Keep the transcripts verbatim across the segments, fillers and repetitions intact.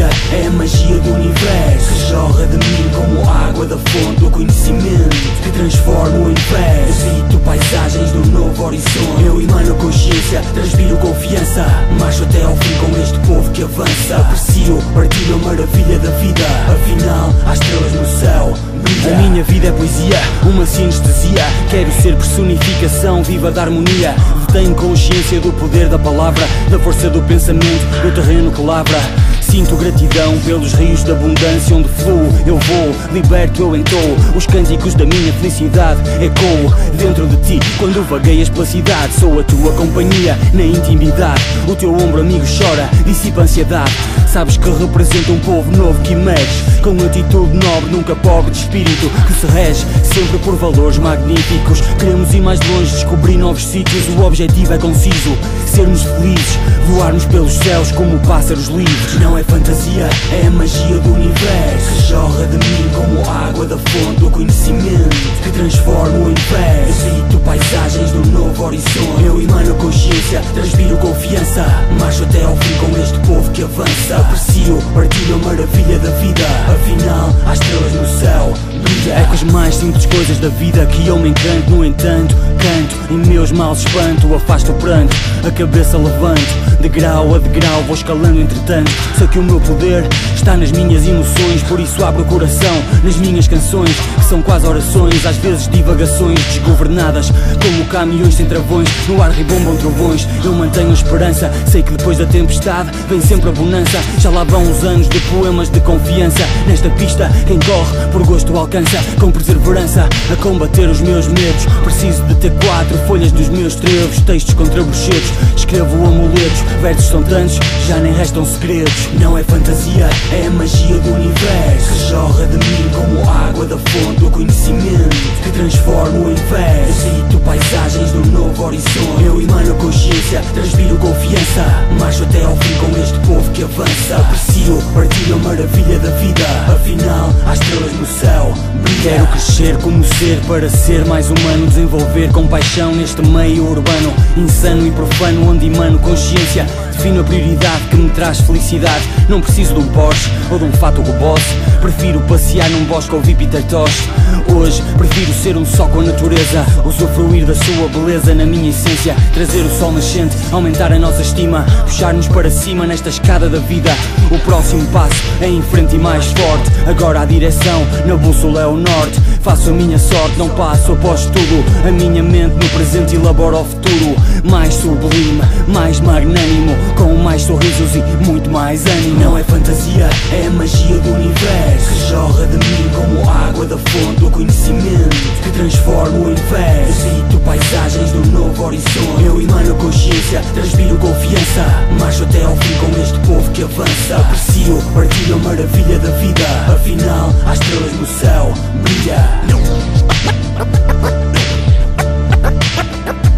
fantasia, é a magia do universo que jorra de mim como água da fonte do conhecimento que transforma o inverso. Eu sinto paisagens do novo horizonte, eu emano consciência, transpiro confiança, marcho até ao fim com este povo que avança. Aprecio, partilho a maravilha da vida, afinal há estrelas no céu. A minha vida é poesia, uma sinestesia. Quero ser personificação viva da harmonia. Tenho consciência do poder da palavra, da força do pensamento, do terreno que lavra. Sinto gratidão pelos rios de abundância onde fluo, eu vou, liberto, eu entoo. Os cânticos da minha felicidade ecoam dentro de ti quando vagueias pela cidade. Sou a tua companhia na intimidade, o teu ombro amigo chora, dissipa a ansiedade. Sabes que representa um povo novo que emerge com atitude nobre, nunca pobre de espírito, que se rege sempre por valores magníficos. Queremos ir mais longe, descobrir novos sítios. O objetivo é conciso, sermos felizes, voarmos pelos céus como pássaros livres. Não é fantasia, é a magia do universo que jorra de mim como água da fonte do conhecimento que transforma o inverso. Eu sinto paisagens do novo horizonte, eu emano consciência, transpiro confiança, marcho até ao fim com este povo que avança. Aprecio, partilho a maravilha da vida, afinal há estrelas no céu. É com as mais simples coisas da vida que eu me encanto. No entanto, canto, em meus males espanto, afasto o pranto, a cabeça levanto, de grau a degrau vou escalando entretanto. Sei que o meu poder está nas minhas emoções, por isso abro o coração nas minhas canções, que são quase orações, às vezes divagações desgovernadas, como caminhões sem travões, no ar ribombam trovões. Eu mantenho a esperança, sei que depois da tempestade vem sempre a bonança. Já lá vão os anos de poemas de confiança, nesta pista quem corre por gosto alcança, com perseverança a combater os meus medos. Preciso de ter quatro folhas dos meus trevos, textos contra bruxedos, escrevo amuletos, versos são tantos, já nem restam segredos. Não é fantasia, é a magia do universo que jorra de mim como água da fonte do conhecimento que transforma o inverso. Eu sinto paisagens do novo horizonte, eu emano consciência, transpiro confiança, marcho até ao fim com este povo que avança. Aprecio, partilho a maravilha da vida, afinal há estrelas no céu. Quero crescer como ser para ser mais humano, desenvolver compaixão neste meio urbano insano e profano, onde emano consciência, defino a prioridade que me traz felicidade. Não preciso de um Porsche ou de um fato Boss, prefiro passear num bosque ouvir Peter Tosh. Hoje prefiro ser um só com a natureza, usufruir da sua beleza na minha essência, trazer o sol nascente, aumentar a nossa estima, puxar-nos para cima nesta escada da vida. O próximo passo é em frente e mais forte, agora a direção na bússola é o norte. Faço a minha sorte, não passo após tudo, a minha mente no presente elabora o futuro. Mais sublime, mais magnânimo, com mais sorrisos e muito mais ânimo. Não é fantasia, é a magia do universo que jorra de mim como água da fonte do conhecimento que transforma o inverso. Eu sinto paisagens do novo horizonte, eu emano consciência, transpiro confiança, marcho até ao fim com este povo que avança. Aprecio, partilho a maravilha da vida, afinal há estrelas no céu, brilha.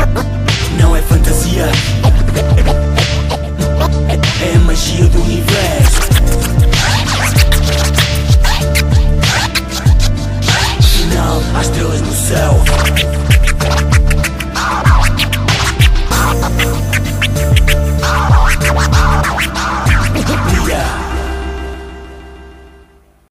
Não é fantasia, é a magia do universo.